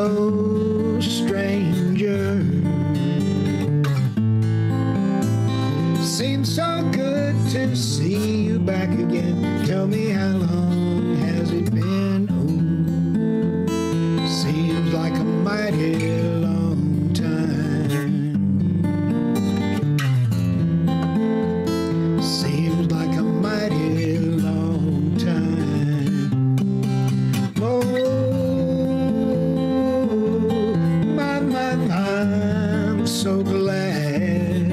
Hello, stranger. Seems so good to see you back again. Tell me, how long has it been? Oh, seems like a mighty long time. Seems like a mighty long time. Oh, I'm so glad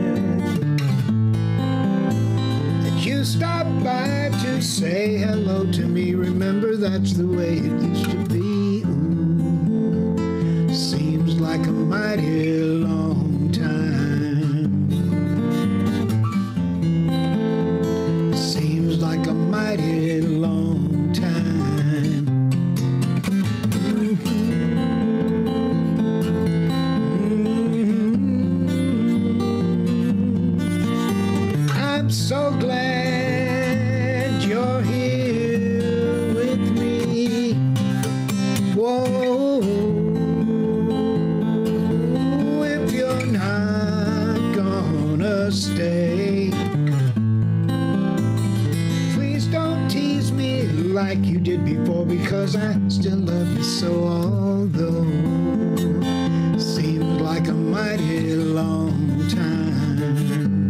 that you stopped by to say hello to me. Remember, that's the way it used to be. Ooh, seems like a mighty long time. Seems like a mighty long time. I'm so glad you're here with me. Whoa, if you're not gonna stay, please don't tease me like you did before, because I still love you so. Although seems like a mighty long time.